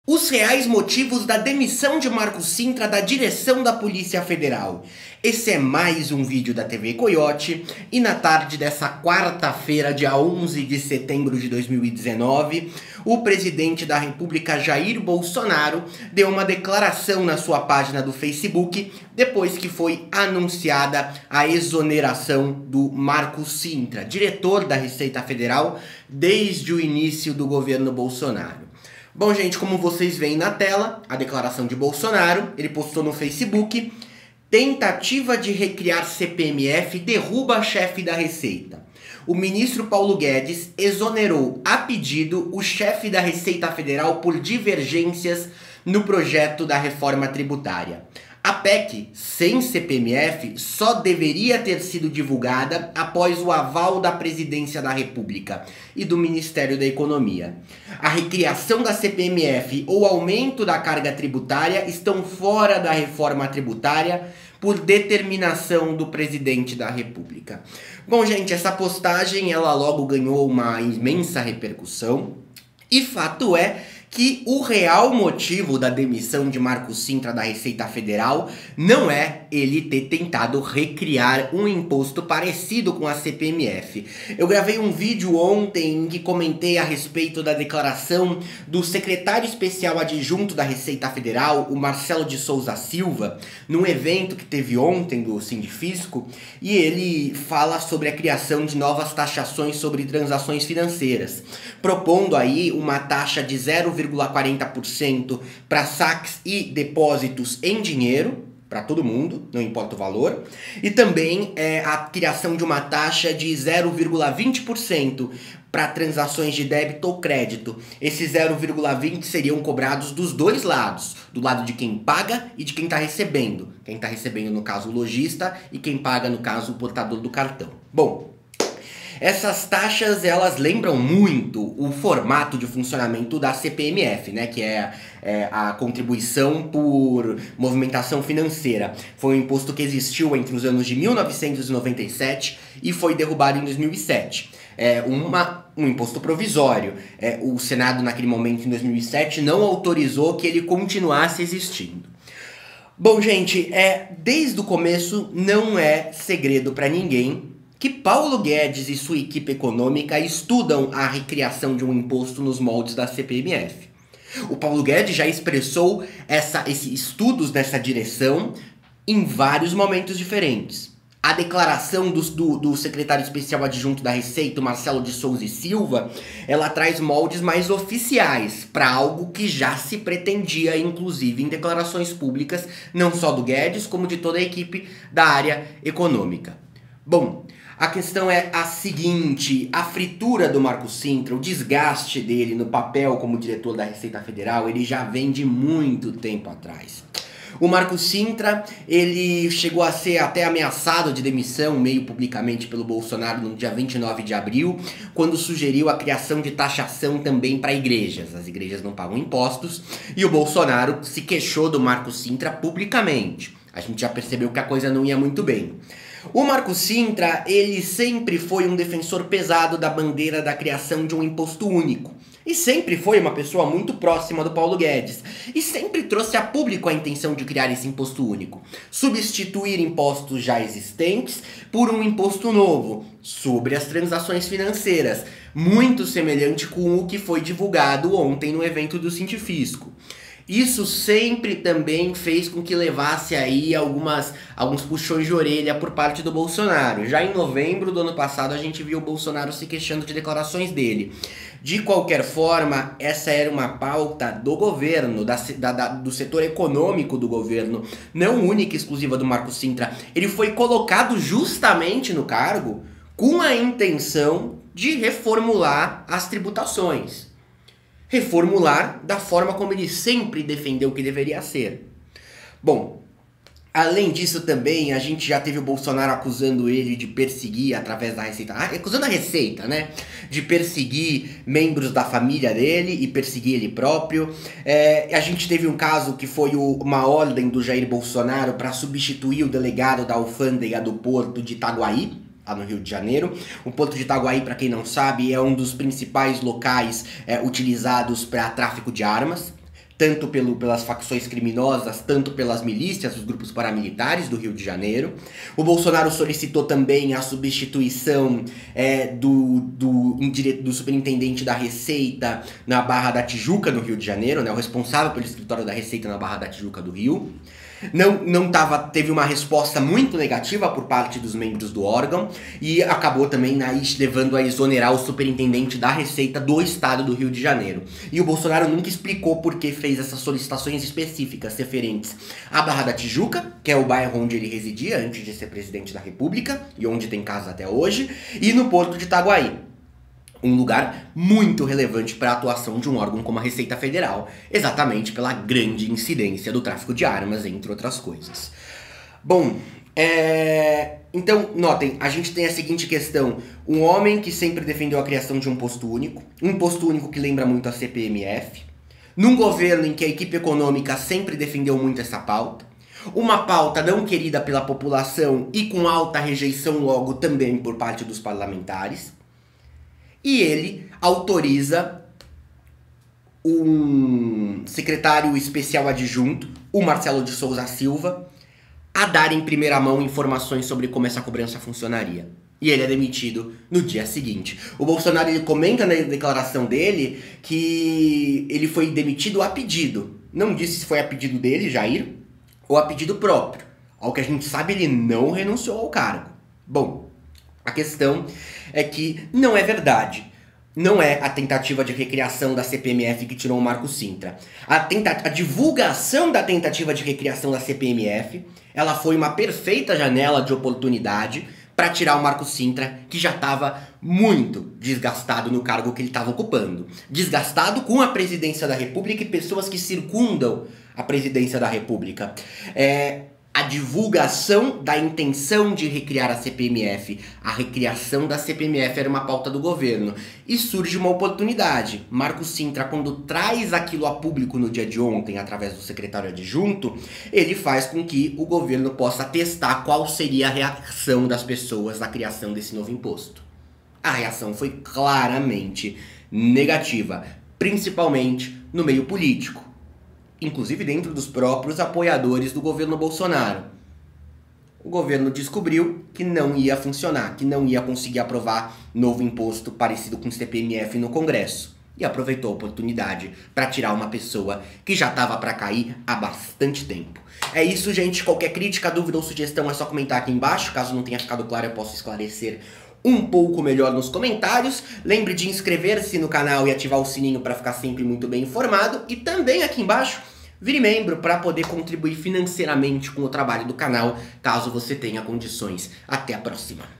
Os reais motivos da demissão de Marcos Cintra da direção da Polícia Federal. Esse é mais um vídeo da TV Coiote e na tarde dessa quarta-feira, dia 11 de setembro de 2019, o presidente da República Jair Bolsonaro deu uma declaração na sua página do Facebook depois que foi anunciada a exoneração do Marcos Cintra, diretor da Receita Federal desde o início do governo Bolsonaro. Bom, gente, como vocês veem na tela, a declaração de Bolsonaro, ele postou no Facebook: tentativa de recriar CPMF derruba chefe da Receita. O ministro Paulo Guedes exonerou a pedido o chefe da Receita Federal por divergências no projeto da reforma tributária. A PEC, sem CPMF, só deveria ter sido divulgada após o aval da Presidência da República e do Ministério da Economia. A recriação da CPMF ou aumento da carga tributária estão fora da reforma tributária por determinação do Presidente da República. Bom, gente, essa postagem ela logo ganhou uma imensa repercussão e fato é que o real motivo da demissão de Marcos Cintra da Receita Federal não é ele ter tentado recriar um imposto parecido com a CPMF. Eu gravei um vídeo ontem em que comentei a respeito da declaração do secretário especial adjunto da Receita Federal, o Marcelo de Souza Silva, num evento que teve ontem do Sindifisco, e ele fala sobre a criação de novas taxações sobre transações financeiras, propondo aí uma taxa de 0,40% para saques e depósitos em dinheiro, para todo mundo, não importa o valor, e também a criação de uma taxa de 0,20% para transações de débito ou crédito. Esses 0,20 seriam cobrados dos dois lados, do lado de quem paga e de quem está recebendo. Quem está recebendo, no caso, o lojista, e quem paga, no caso, o portador do cartão. Bom, essas taxas, elas lembram muito o formato de funcionamento da CPMF, né, que é a contribuição por movimentação financeira. Foi um imposto que existiu entre os anos de 1997 e foi derrubado em 2007. Um imposto provisório. O Senado, naquele momento, em 2007, não autorizou que ele continuasse existindo. Bom, gente, desde o começo não é segredo para ninguém que Paulo Guedes e sua equipe econômica estudam a recriação de um imposto nos moldes da CPMF. O Paulo Guedes já expressou esses estudos nessa direção em vários momentos diferentes. A declaração do secretário especial adjunto da Receita, Marcelo de Souza Silva, ela traz moldes mais oficiais para algo que já se pretendia, inclusive em declarações públicas, não só do Guedes, como de toda a equipe da área econômica. Bom, a questão é a seguinte: a fritura do Marcos Cintra, o desgaste dele no papel como diretor da Receita Federal, ele já vem de muito tempo atrás. O Marcos Cintra, ele chegou a ser até ameaçado de demissão meio publicamente pelo Bolsonaro no dia 29 de abril, quando sugeriu a criação de taxação também para igrejas. As igrejas não pagam impostos e o Bolsonaro se queixou do Marcos Cintra publicamente. A gente já percebeu que a coisa não ia muito bem. O Marcos Cintra, ele sempre foi um defensor pesado da bandeira da criação de um imposto único. E sempre foi uma pessoa muito próxima do Paulo Guedes. E sempre trouxe a público a intenção de criar esse imposto único. Substituir impostos já existentes por um imposto novo sobre as transações financeiras. Muito semelhante com o que foi divulgado ontem no evento do Sindifisco. Isso sempre também fez com que levasse aí alguns puxões de orelha por parte do Bolsonaro. Já em novembro do ano passado a gente viu o Bolsonaro se queixando de declarações dele. De qualquer forma, essa era uma pauta do governo, do setor econômico do governo, não única e exclusiva do Marcos Cintra. Ele foi colocado justamente no cargo com a intenção de reformular as tributações. Reformular da forma como ele sempre defendeu que deveria ser. Bom, além disso também, a gente já teve o Bolsonaro acusando ele de perseguir através da Receita, acusando a Receita, né, de perseguir membros da família dele e perseguir ele próprio. A gente teve um caso que foi uma ordem do Jair Bolsonaro para substituir o delegado da alfândega do Porto de Itaguaí, lá no Rio de Janeiro. O Porto de Itaguaí, para quem não sabe, é um dos principais locais utilizados para tráfico de armas. tanto pelas facções criminosas, tanto pelas milícias, os grupos paramilitares do Rio de Janeiro. O Bolsonaro solicitou também a substituição do superintendente da Receita na Barra da Tijuca, no Rio de Janeiro, né, o responsável pelo escritório da Receita na Barra da Tijuca do Rio. Teve uma resposta muito negativa por parte dos membros do órgão e acabou também levando a exonerar o superintendente da Receita do estado do Rio de Janeiro. E o Bolsonaro nunca explicou por que fez essas solicitações específicas referentes à Barra da Tijuca, que é o bairro onde ele residia antes de ser presidente da República e onde tem casa até hoje, e no Porto de Itaguaí. Um lugar muito relevante para a atuação de um órgão como a Receita Federal, exatamente pela grande incidência do tráfico de armas, entre outras coisas. Bom, então, notem, a gente tem a seguinte questão: um homem que sempre defendeu a criação de um posto único que lembra muito a CPMF, num governo em que a equipe econômica sempre defendeu muito essa pauta, uma pauta não querida pela população e com alta rejeição logo também por parte dos parlamentares. E ele autoriza um secretário especial adjunto, o Marcelo de Souza Silva, a dar em primeira mão informações sobre como essa cobrança funcionaria. E ele é demitido no dia seguinte. O Bolsonaro, ele comenta na declaração dele que ele foi demitido a pedido. Não disse se foi a pedido dele, Jair, ou a pedido próprio. Ao que a gente sabe, ele não renunciou ao cargo. Bom, a questão é que não é verdade. Não é a tentativa de recriação da CPMF que tirou o Marco Cintra. A divulgação da tentativa de recriação da CPMF, ela foi uma perfeita janela de oportunidade para tirar o Marco Cintra, que já estava muito desgastado no cargo que ele estava ocupando. Desgastado com a presidência da República e pessoas que circundam a presidência da República. A divulgação da intenção de recriar a CPMF, a recriação da CPMF era uma pauta do governo. E surge uma oportunidade. Marco Cintra, quando traz aquilo a público no dia de ontem, através do secretário adjunto, ele faz com que o governo possa testar qual seria a reação das pessoas à criação desse novo imposto. A reação foi claramente negativa, principalmente no meio político. Inclusive dentro dos próprios apoiadores do governo Bolsonaro. O governo descobriu que não ia funcionar, que não ia conseguir aprovar novo imposto parecido com o CPMF no Congresso. E aproveitou a oportunidade para tirar uma pessoa que já estava para cair há bastante tempo. É isso, gente. Qualquer crítica, dúvida ou sugestão é só comentar aqui embaixo. Caso não tenha ficado claro, eu posso esclarecer um pouco melhor nos comentários. Lembre de inscrever-se no canal e ativar o sininho para ficar sempre muito bem informado. E também aqui embaixo, vire membro para poder contribuir financeiramente com o trabalho do canal, caso você tenha condições. Até a próxima!